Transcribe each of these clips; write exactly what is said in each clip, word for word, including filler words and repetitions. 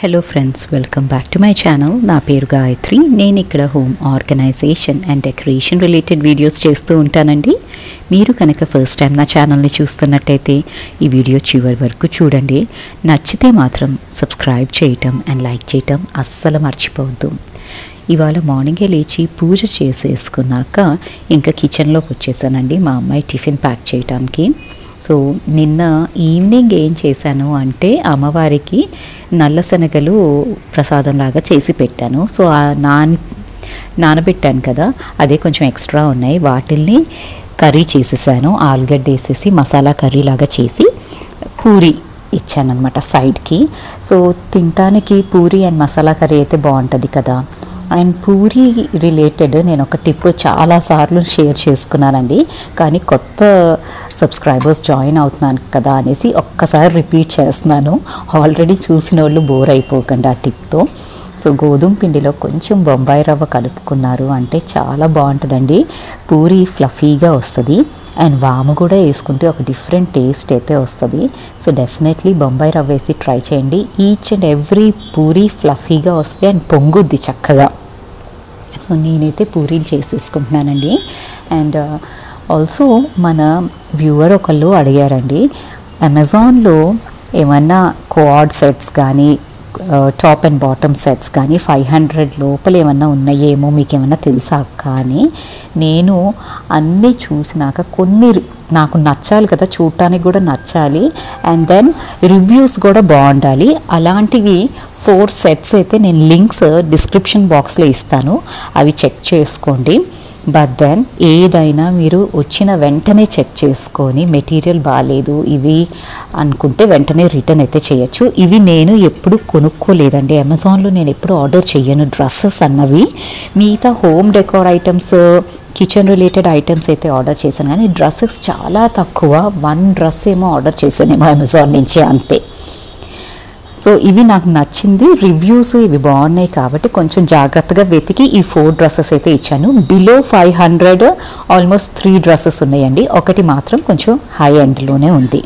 Hello friends, welcome back to my channel. నా పేరు గాయత్రి. నేను ఇక్కడ home organisation and decoration related videos చేస్తూ ఉంటానండి. మీరు కనుక ఫస్ట్ టైం నా ఛానల్ని చూస్తున్నట్టయితే ఈ వీడియో చివరి వరకు చూడండి. నచ్చితే మాత్రం సబ్స్క్రైబ్ చేయటం అండ్ లైక్ చేయటం అస్సలు మర్చిపోవద్దు. ఇవాళ మార్నింగే లేచి పూజ చేసేసుకున్నాక ఇంకా కిచెన్లోకి వచ్చేసానండి మా అమ్మాయి టిఫిన్ ప్యాక్ చేయడానికి. సో నిన్న ఈవినింగ్ ఏం చేశాను అంటే అమ్మవారికి నల్ల శనగలు ప్రసాదంలాగా చేసి పెట్టాను. సో ఆ నాని నానబెట్టాను కదా, అదే కొంచెం ఎక్స్ట్రా ఉన్నాయి, వాటిల్ని కర్రీ చేసేసాను. ఆలుగడ్డ వేసేసి మసాలా కర్రీ లాగా చేసి పూరి ఇచ్చానమాట సైడ్కి. సో తినటానికి పూరి అండ్ మసాలా కర్రీ అయితే బాగుంటుంది కదా. అండ్ పూరి రిలేటెడ్ నేను ఒక టిప్ చాలాసార్లు షేర్ చేసుకున్నానండి, కానీ కొత్త సబ్స్క్రైబర్స్ జాయిన్ అవుతున్నాను కదా అనేసి ఒక్కసారి రిపీట్ చేస్తున్నాను. ఆల్రెడీ చూసిన వాళ్ళు బోర్ అయిపోకండి ఆ టిప్తో. సో గోధుమ పిండిలో కొంచెం బొంబాయి రవ్వ కలుపుకున్నారు అంటే చాలా బాగుంటుందండి. పూరి ఫ్లఫీగా వస్తుంది అండ్ వాము కూడా వేసుకుంటే ఒక డిఫరెంట్ టేస్ట్ అయితే వస్తుంది. సో డెఫినెట్లీ బొంబాయి రవ్వ వేసి ట్రై చేయండి. ఈచ్ అండ్ ఎవ్రీ పూరి ఫ్లఫీగా వస్తుంది అండ్ పొంగుద్ది చక్కగా. సో నేనైతే పూరీలు చేసేసుకుంటున్నానండి. అండ్ ఆల్సో మన వ్యూవర్ ఒకళ్ళు అడిగారండి, అమెజాన్లో ఏమన్నా కోఆర్డ్ సెట్స్ కానీ టాప్ అండ్ బాటమ్ సెట్స్ కానీ ఫైవ్ హండ్రెడ్ లోపల ఏమన్నా ఉన్నాయేమో మీకు ఏమన్నా తెలుసా కానీ. నేను అన్నీ చూసినాక కొన్ని నాకు నచ్చాలి కదా, చూడటానికి కూడా నచ్చాలి అండ్ దెన్ రివ్యూస్ కూడా బాగుండాలి. అలాంటివి ఫోర్ సెట్స్ అయితే నేను లింక్స్ డిస్క్రిప్షన్ బాక్స్లో ఇస్తాను, అవి చెక్ చేసుకోండి. బట్ దెన్ ఏదైనా మీరు వచ్చిన వెంటనే చెక్ చేసుకొని మెటీరియల్ బాగాలేదు ఇవి అనుకుంటే వెంటనే రిటర్న్ అయితే చేయొచ్చు. ఇవి నేను ఎప్పుడు కొనుక్కోలేదండి, అమెజాన్లో నేను ఎప్పుడు ఆర్డర్ చేయను డ్రెస్సెస్ అన్నవి. మిగతా home decor items, kitchen related items అయితే ఆర్డర్ చేశాను, కానీ డ్రెస్సెస్ చాలా తక్కువ. వన్ డ్రెస్ ఏమో ఆర్డర్ చేశానేమో అమెజాన్ నుంచి, అంతే. సో ఇవి నాకు నచ్చింది, రివ్యూస్ ఇవి బాగున్నాయి కాబట్టి కొంచెం జాగ్రత్తగా వెతికి ఈ ఫోర్ డ్రెస్సెస్ అయితే ఇచ్చాను. Below five hundred almost three dresses ఉన్నాయండి, ఒకటి మాత్రం కొంచెం హై ఎండ్లోనే ఉంది.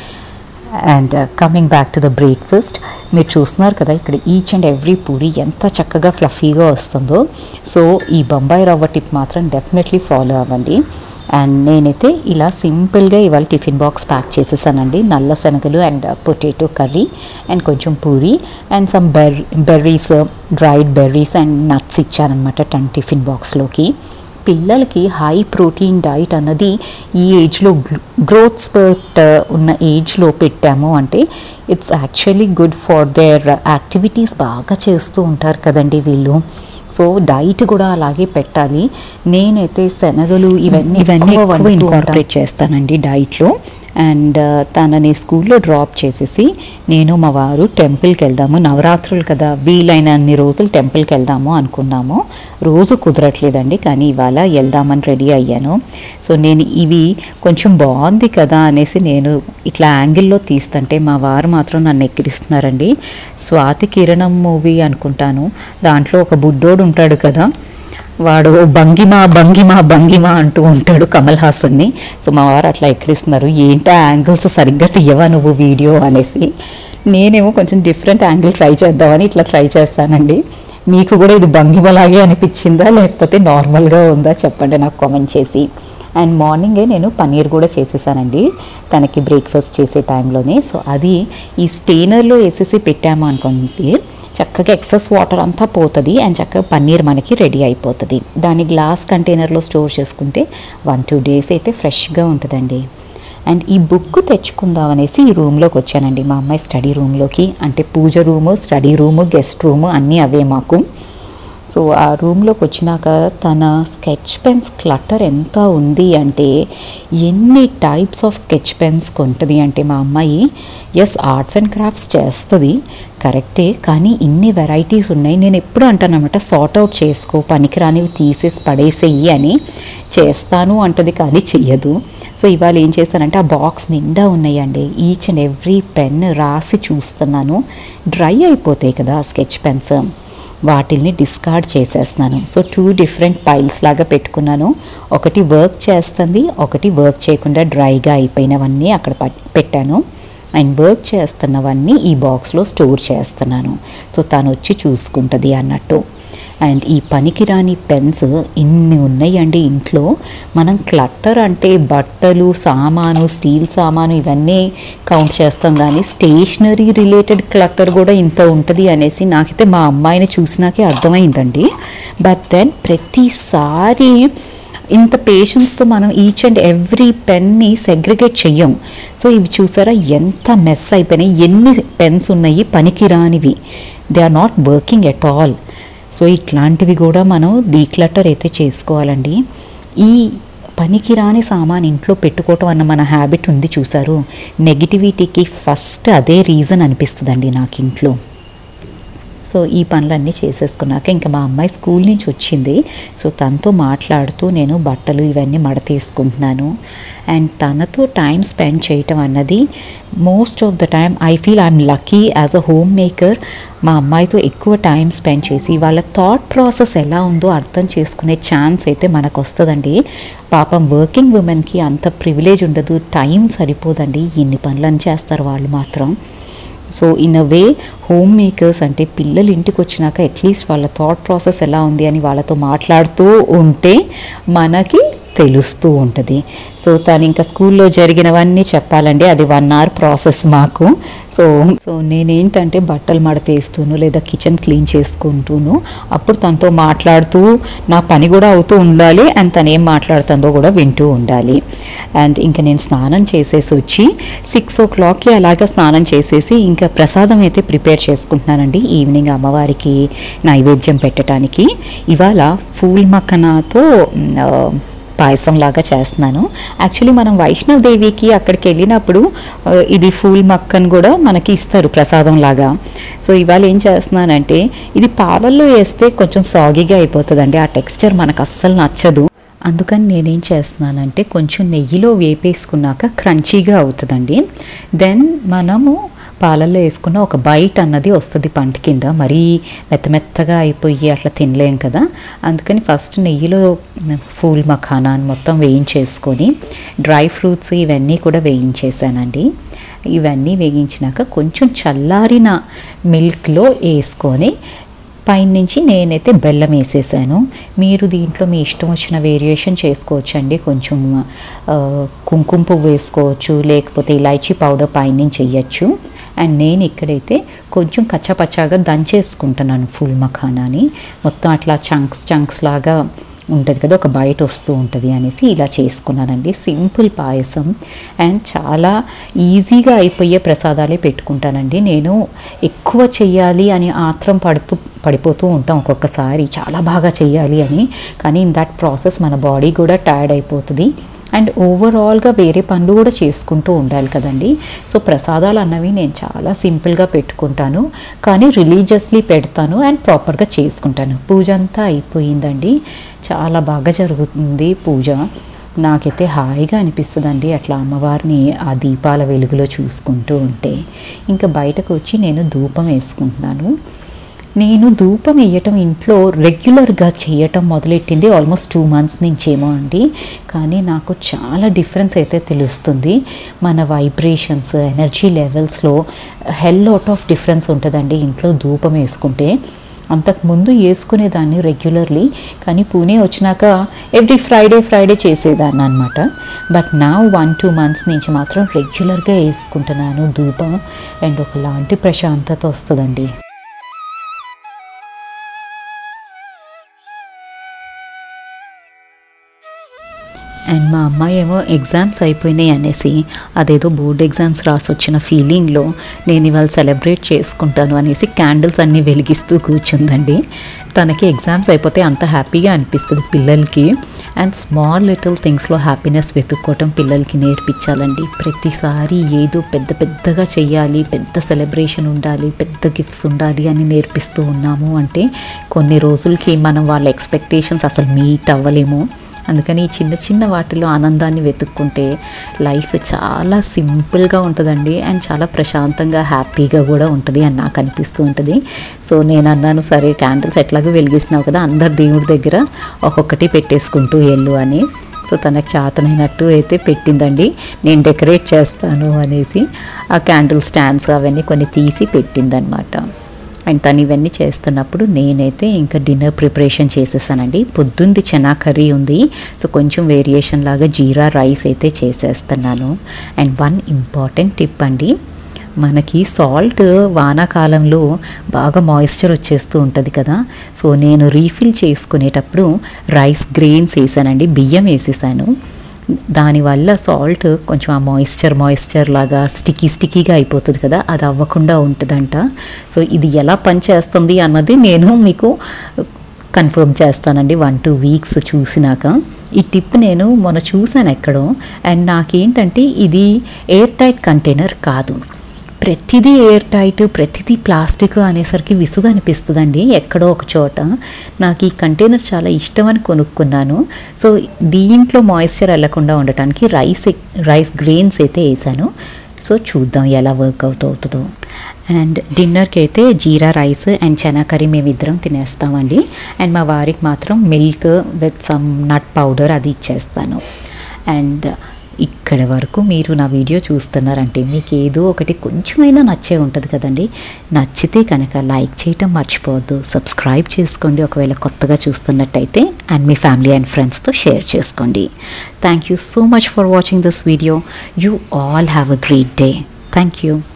And coming back to the breakfast, మీరు చూస్తున్నారు కదా ఇక్కడ ఈచ్ అండ్ ఎవ్రీ పూరి ఎంత చక్కగా ఫ్లఫీగా వస్తుందో. సో ఈ బొంబాయి రవ్వ టిప్ మాత్రం డెఫినెట్లీ ఫాలో అవ్వండి. అండ్ నేనైతే ఇలా సింపుల్గా ఇవాళ టిఫిన్ బాక్స్ ప్యాక్ చేసేసానండి. నల్ల శనగలు అండ్ పొటాటో కర్రీ అండ్ కొంచెం puri and some ber berries dried berries and nuts ఇచ్చానమాట టన్ టిఫిన్ బాక్స్లోకి. పిల్లలకి హై ప్రోటీన్ డైట్ అన్నది ఈ ఏజ్లో గ్రోత్ స్పర్ట్ ఉన్న ఏజ్లో పెట్టాము అంటే it's actually good for their activities. బాగా చేస్తూ ఉంటారు కదండి వీళ్ళు, సో డైట్ కూడా అలాగే పెట్టాలి. నేనైతే శనగలు ఇవన్నీ ఇవన్నీ ఎక్కువ ఇన్కార్పొరేట్ చేస్తానండి డైట్లో. అండ్ తనని స్కూల్లో డ్రాప్ చేసేసి నేను మా వారు టెంపుల్కి వెళ్దాము, నవరాత్రులు కదా వీలైన అన్ని రోజులు టెంపుల్కి వెళ్దాము అనుకున్నాము. రోజు కుదరట్లేదండి, కానీ ఇవాళ వెళ్దామని రెడీ అయ్యాను. సో నేను ఇవి కొంచెం బాగుంది కదా అనేసి నేను ఇట్లా యాంగిల్లో తీస్తుంటే మా వారు మాత్రం నన్ను ఎక్కిరిస్తున్నారండి. స్వాతి కిరణం మూవీ అనుకుంటాను, దాంట్లో ఒక బుడ్డోడు ఉంటాడు కదా, వాడు భంగిమ భంగిమ భంగిమ అంటూ ఉంటాడు కమల్ హాసన్ని. సో మా వారు అట్లా ఎక్కిరిస్తున్నారు, ఏంటా యాంగిల్స్ సరిగ్గా తీయవా నువ్వు వీడియో అనేసి. నేనేమో కొంచెం డిఫరెంట్ యాంగిల్ ట్రై చేద్దామని ఇట్లా ట్రై చేస్తానండి. మీకు కూడా ఇది భంగిమలాగే అనిపించిందా లేకపోతే నార్మల్గా ఉందా చెప్పండి నాకు కామెంట్ చేసి. అండ్ మార్నింగే నేను పన్నీర్ కూడా చేసేసానండి తనకి బ్రేక్ఫాస్ట్ చేసే టైంలోనే. సో అది ఈ స్టెయినర్లో వేసేసి పెట్టాము అనుకోండి, చక్కగా ఎక్సెస్ వాటర్ అంతా పోతుంది అండ్ చక్కగా పన్నీర్ మనకి రెడీ అయిపోతుంది. దాన్ని గ్లాస్ కంటైనర్లో స్టోర్ చేసుకుంటే వన్ టూ డేస్ అయితే ఫ్రెష్గా ఉంటుందండి. అండ్ ఈ బుక్ తెచ్చుకుందాం అనేసి ఈ రూమ్లోకి వచ్చానండి, మా అమ్మాయి స్టడీ రూమ్లోకి. అంటే పూజ room, study room, guest room అన్నీ అవే మాకు. సో ఆ రూమ్లోకి వచ్చినాక తన స్కెచ్ పెన్స్ క్లటర్ ఎంత ఉంది అంటే ఎన్ని టైప్స్ ఆఫ్ స్కెచ్ పెన్స్ కొంటుంది అంటే మా అమ్మాయి. ఎస్, ఆర్ట్స్ అండ్ క్రాఫ్ట్స్ చేస్తుంది కరెక్టే, కానీ ఇన్ని వెరైటీస్ ఉన్నాయి. నేను ఎప్పుడు అంటానమాట, సార్ట్ అవుట్ చేసుకో, పనికిరానివి తీసేసి పడేసేయి అని. చేస్తాను అంటది కానీ చెయ్యదు. సో ఇవాళ ఏం చేస్తానంటే ఆ బాక్స్ నిండా ఉన్నాయండి, ఈచ్ అండ్ ఎవ్రీ పెన్ రాసి చూస్తున్నాను. డ్రై అయిపోతాయి కదా స్కెచ్ పెన్స్, వాటిల్ని డిస్కార్డ్ చేసేస్తున్నాను. సో టూ డిఫరెంట్ పైల్స్ లాగా పెట్టుకున్నాను, ఒకటి వర్క్ చేస్తుంది, ఒకటి వర్క్ చేయకుండా డ్రైగా అయిపోయినవన్నీ అక్కడ పెట్టాను. అండ్ వర్క్ చేస్తున్నవన్నీ ఈ బాక్స్లో స్టోర్ చేస్తున్నాను. సో తను వచ్చి చూసుకుంటుంది అన్నట్టు. అండ్ ఈ పనికిరాని పెన్స్ ఇన్ని ఉన్నాయండి ఇంట్లో. మనం క్లట్టర్ అంటే బట్టలు, సామాను, స్టీల్ సామాను ఇవన్నీ కౌంట్ చేస్తాం, కానీ స్టేషనరీ రిలేటెడ్ క్లట్టర్ కూడా ఇంత ఉంటుంది అనేసి నాకైతే మా అమ్మాయిని చూసినాకే అర్థమైందండి. బట్ దెన్ ప్రతిసారి ఇంత పేషెన్స్తో మనం ఈచ్ అండ్ ఎవ్రీ పెన్ని సెగ్రిగేట్ చెయ్యం. సో ఇవి చూసారా ఎంత మెస్ అయిపోయినాయి, ఎన్ని పెన్స్ ఉన్నాయి పనికిరానివి, they are not working at all. So ఇట్లాంటివి కూడా మనం డీక్లటర్ అయితే చేసుకోవాలండి. ఈ పనికిరాని సామాన్ ఇంట్లో పెట్టుకోవటం అన్న మన హ్యాబిట్ ఉంది చూసారు, నెగిటివిటీకి ఫస్ట్ అదే రీజన్ అనిపిస్తుందండి నాకు ఇంట్లో. సో ఈ పనులన్నీ చేసేసుకున్నాక ఇంకా మా అమ్మాయి స్కూల్ నుంచి వచ్చింది. సో తనతో మాట్లాడుతూ నేను బట్టలు ఇవన్నీ మడతేసుకుంటున్నాను. అండ్ తనతో టైం స్పెండ్ చేయటం అన్నది most of the time I feel I'm lucky as a home maker. మా అమ్మాయితో ఎక్కువ టైం స్పెండ్ చేసి వాళ్ళ థాట్ ప్రాసెస్ ఎలా ఉందో అర్థం చేసుకునే ఛాన్స్ అయితే మనకు వస్తుందండి. పాపం వర్కింగ్ ఉమెన్కి అంత ప్రివిలేజ్ ఉండదు, టైం సరిపోదండి, ఇన్ని పనులను చేస్తారు వాళ్ళు మాత్రం. So in a way home makers అంటే పిల్లలు ఇంటికి వచ్చినాక అట్లీస్ట్ వాళ్ళ థాట్ ప్రాసెస్ ఎలా ఉంది అని వాళ్ళతో మాట్లాడుతూ ఉంటే మనకి తెలుస్తూ ఉంటుంది. సో తను ఇంకా స్కూల్లో జరిగినవన్నీ చెప్పాలండి, అది వన్ అవర్ ప్రాసెస్ మాకు. సో సో నేనేంటంటే బట్టలు మడతేస్తూను లేదా కిచెన్ క్లీన్ చేసుకుంటూను అప్పుడు తనతో మాట్లాడుతూ నా పని కూడా అవుతూ ఉండాలి, అండ్ తను ఏం మాట్లాడుతుందో కూడా వింటూ ఉండాలి. అండ్ ఇంకా నేను స్నానం చేసేసి వచ్చి సిక్స్ ఓ క్లాక్కి అలాగా స్నానం చేసేసి ఇంకా ప్రసాదం అయితే ప్రిపేర్ చేసుకుంటున్నానండి ఈవినింగ్ అమ్మవారికి నైవేద్యం పెట్టడానికి. ఇవాళ ఫూల్ మక్కనాతో పాయసం లాగా చేస్తున్నాను. యాక్చువల్లీ మనం వైష్ణవదేవికి అక్కడికి వెళ్ళినప్పుడు ఇది ఫూల్ మక్కన్ కూడా మనకి ఇస్తారు ప్రసాదం లాగా. సో ఇవాళ ఏం చేస్తున్నానంటే ఇది పాలల్లో వేస్తే కొంచెం సాగిగా అయిపోతుందండి, ఆ టెక్స్చర్ మనకు అస్సలు నచ్చదు. అందుకని నేనేం చేస్తున్నానంటే కొంచెం నెయ్యిలో వేపేసుకున్నాక క్రంచీగా అవుతుందండి. దెన్ మనము పాలల్లో వేసుకున్న ఒక బైట్ అన్నది వస్తుంది పంట కింద, మరీ మెత్త మెత్తగా అయిపోయి అట్లా తినలేం కదా. అందుకని ఫస్ట్ నెయ్యిలో ఫూల్ మఖానాన్ని మొత్తం వేయించేసుకొని డ్రై ఫ్రూట్స్ ఇవన్నీ కూడా వేయించేసానండి. ఇవన్నీ వేయించినాక కొంచెం చల్లారిన మిల్క్లో వేసుకొని పైనుంచి నేనైతే బెల్లం వేసేసాను. మీరు దీంట్లో మీ ఇష్టం వచ్చిన వేరియేషన్ చేసుకోవచ్చు అండి. కొంచెం కుంకుమ పువ్వు వేసుకోవచ్చు, లేకపోతే ఇలాచీ పౌడర్ పైనుంచి వేయచ్చు. అండ్ నేను ఇక్కడైతే కొంచెం కచ్చాపచ్చాగా దంచేసుకుంటున్నాను ఫుల్ మఖానాని. మొత్తం అట్లా చంక్స్ చంక్స్ లాగా ఉంటుంది కదా, ఒక బయట వస్తూ ఉంటుంది అనేసి ఇలా చేసుకున్నానండి. సింపుల్ పాయసం అండ్ చాలా ఈజీగా అయిపోయే ప్రసాదాలే పెట్టుకుంటానండి. నేను ఎక్కువ చెయ్యాలి అని ఆత్రం పడుతూ పడిపోతూ ఉంటాం ఒక్కొక్కసారి, చాలా బాగా చెయ్యాలి అని. కానీ ఇన్ దట్ ప్రాసెస్ మన బాడీ కూడా టైర్డ్ అయిపోతుంది అండ్ ఓవరాల్గా వేరే పనులు కూడా చేసుకుంటూ ఉండాలి కదండి. సో ప్రసాదాలు అన్నవి నేను చాలా సింపుల్గా పెట్టుకుంటాను, కానీ రిలీజియస్లీ పెడతాను అండ్ ప్రాపర్గా చేసుకుంటాను. పూజ అంతా అయిపోయిందండి, చాలా బాగా జరుగుతుంది పూజ. నాకైతే హాయిగా అనిపిస్తుందండి అట్లా అమ్మవారిని ఆ దీపాల వెలుగులో చూసుకుంటూ ఉంటే. ఇంకా బయటకు వచ్చి నేను ధూపం వేసుకుంటున్నాను. నేను ధూపం వేయటం ఇంట్లో రెగ్యులర్గా చేయటం మొదలెట్టింది ఆల్మోస్ట్ టూ మంత్స్ నుంచేమో అండి. కానీ నాకు చాలా డిఫరెన్స్ అయితే తెలుస్తుంది. మన వైబ్రేషన్స్, ఎనర్జీ లెవెల్స్లో హెల్ లాట్ ఆఫ్ డిఫరెన్స్ ఉంటుందండి ఇంట్లో ధూపం వేసుకుంటే. అంతకుముందు వేసుకునేదాన్ని రెగ్యులర్లీ, కానీ పూణే వచ్చినాక ఎవ్రీ ఫ్రైడే ఫ్రైడే చేసేదాన్ని అనమాట. బట్ నా వన్ టూ మంత్స్ నుంచి మాత్రం రెగ్యులర్గా వేసుకుంటున్నాను ధూపం అండ్ ఒకలాంటి ప్రశాంతత వస్తుందండి. అండ్ మా అమ్మాయి ఏమో ఎగ్జామ్స్ అయిపోయినాయి అనేసి అదేదో బోర్డ్ ఎగ్జామ్స్ రాసి వచ్చిన ఫీలింగ్లో నేను ఇవాళ సెలబ్రేట్ చేసుకుంటాను అనేసి క్యాండిల్స్ అన్నీ వెలిగిస్తూ కూర్చుందండి. తనకి ఎగ్జామ్స్ అయిపోతే అంత హ్యాపీగా అనిపిస్తుంది పిల్లలకి. అండ్ స్మాల్ లిటిల్ థింగ్స్లో హ్యాపీనెస్ వెతుక్కోవటం పిల్లలకి నేర్పించాలండి. ప్రతిసారి ఏదో పెద్ద పెద్దగా చెయ్యాలి, పెద్ద సెలబ్రేషన్ ఉండాలి, పెద్ద గిఫ్ట్స్ ఉండాలి అని నేర్పిస్తూ ఉన్నాము అంటే కొన్ని రోజులకి మనం వాళ్ళ ఎక్స్పెక్టేషన్స్ అసలు మీట్ అవ్వలేము. అందుకని చిన్న చిన్న వాటిలో ఆనందాన్ని వెతుక్కుంటే లైఫ్ చాలా సింపుల్గా ఉంటుందండి అండ్ చాలా ప్రశాంతంగా హ్యాపీగా కూడా ఉంటుంది అని నాకు అనిపిస్తూ ఉంటుంది. సో నేను అన్నాను, సరే క్యాండిల్స్ ఎట్లాగో వెలిగిస్తున్నావు కదా, అందరు దేవుడి దగ్గర ఒక్కొక్కటి పెట్టేసుకుంటూ వెళ్ళు అని. సో తనకు చేతనైనట్టు అయితే పెట్టిందండి. నేను డెకరేట్ చేస్తాను అనేసి ఆ క్యాండిల్ స్టాండ్స్ అవన్నీ కొన్ని తీసి పెట్టిందనమాట. అండ్ తను ఇవన్నీ చేస్తున్నప్పుడు నేనైతే ఇంకా డిన్నర్ ప్రిపరేషన్ చేసేసానండి. పొద్దుంది చెనా కర్రీ ఉంది, సో కొంచెం వేరియేషన్ లాగా జీరా రైస్ అయితే చేసేస్తున్నాను. అండ్ వన్ ఇంపార్టెంట్ టిప్ అండి, మనకి సాల్ట్ వానాకాలంలో బాగా మాయిశ్చర్ వచ్చేస్తూ ఉంటుంది కదా, సో నేను రీఫిల్ చేసుకునేటప్పుడు రైస్ గ్రెయిన్స్ వేసానండి, బియ్యం వేసేసాను. దానివల్ల సాల్ట్ కొంచెం ఆ మాయిశ్చర్ మాయిశ్చర్ లాగా స్టికీ స్టికీగా అయిపోతుంది కదా, అది అవ్వకుండా ఉంటుందంట. సో ఇది ఎలా పనిచేస్తుంది అన్నది నేను మీకు కన్ఫర్మ్ చేస్తానండి వన్ టూ వీక్స్ చూసినాక. ఈ టిప్ నేను మొన్న చూశాను ఎక్కడో, అండ్ నాకేంటంటే ఇది ఎయిర్ టైట్ కంటైనర్ కాదు, ప్రతిదీ ఎయిర్ టైట్, ప్రతిదీ ప్లాస్టిక్ అనేసరికి విసుగు అనిపిస్తుందండి ఎక్కడో ఒక చోట. నాకు ఈ కంటైనర్ చాలా ఇష్టం అని కొనుక్కున్నాను. సో దీంట్లో మాయిశ్చర్ వెళ్ళకుండా ఉండటానికి రైస్ రైస్ గ్రెయిన్స్ అయితే వేసాను. సో చూద్దాం ఎలా వర్కౌట్ అవుతుందో. అండ్ డిన్నర్కి అయితే jeera rice and chana curry మేమిద్దరం తినేస్తామండి. అండ్ మా వారికి మాత్రం milk with some nut powder అది ఇచ్చేస్తాను. అండ్ ఇక్కడ వరకు మీరు నా వీడియో చూస్తున్నారంటే మీకు ఏదో ఒకటి కొంచెమైనా నచ్చే ఉంటుంది కదండి. నచ్చితే కనుక లైక్ చేయటం మర్చిపోవద్దు, సబ్స్క్రైబ్ చేసుకోండి ఒకవేళ కొత్తగా చూస్తున్నట్టయితే, అండ్ మీ ఫ్యామిలీ అండ్ ఫ్రెండ్స్తో షేర్ చేసుకోండి. Thank you so much for watching this video. You all have a great day. Thank you.